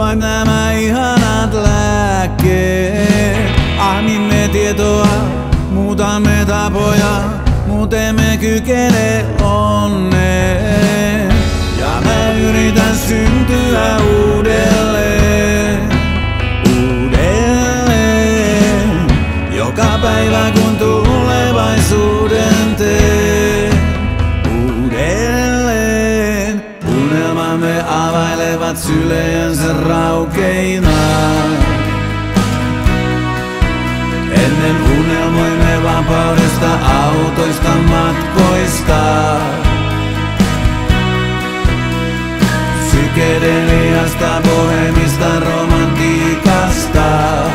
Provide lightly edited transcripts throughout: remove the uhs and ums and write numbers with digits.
vain nämä ihanat lääkkeet. Ahmimme tietoa, muutamme tapoja, mut emme kykene onneen. Ja mä yritän syntyä uudelleen, uudelleen. Joka päivä kun tulevaisuuden teen, uudelleen. Unelmamme availevat sylejänsä raukeina. Ennen unelmoimme vapaudesta, autoista, matkoista. Psykedeliasta, bohemista, romantiikasta.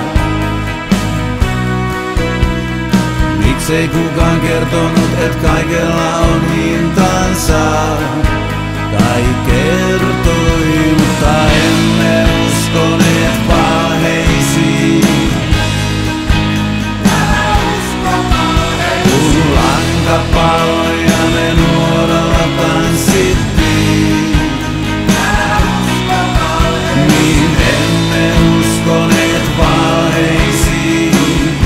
Miksei kukaan kertonut, et kaikella on hintansa? Tai kertoi, mutta emme uskoneet valheisiin. Kun lankapalloja me nuoralla tanssittiin, niin emme uskoneet valheisiin.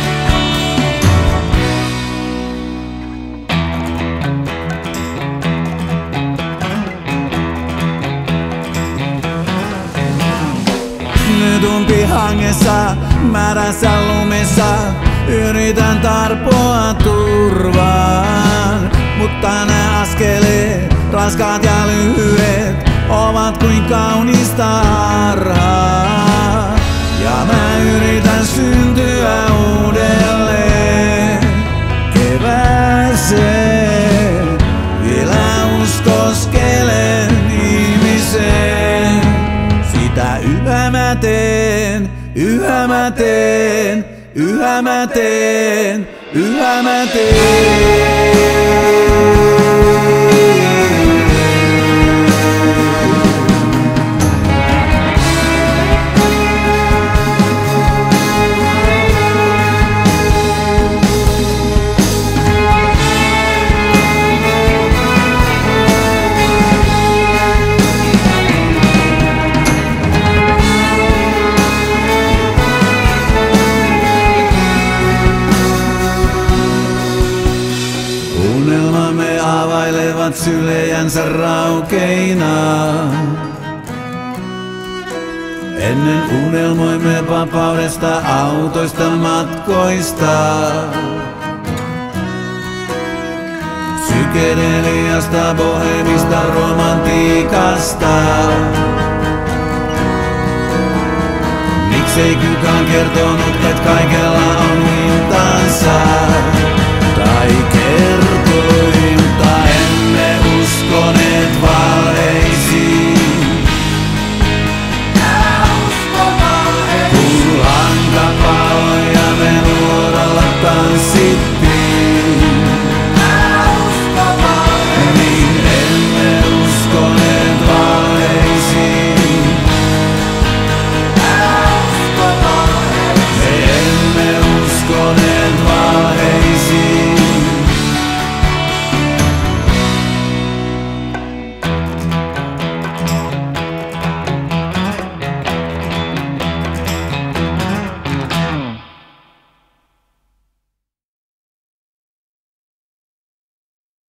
Nyt umpihangessa, märässä lumessa, yritän tarpoa turvaan, mutta nää askeleet, raskaat ja lyhyet, ovat kuin kaunista harhaa. Ja mä yritän syntyä uudelleen kevääseen. Vielä uskoskelen ihmiseen. Sitä yhä mä teen, yhä mä teen. Yhä mä teen, yhä mä teen. Unelmamme availevat sylejänsä raukeina. Ennen unelmoimme vapaudesta, autoista, matkoista. Psykedeliasta, bohemista, romantiikasta. Miksei kukaan kertonut, et kaikella on hintansa? Tai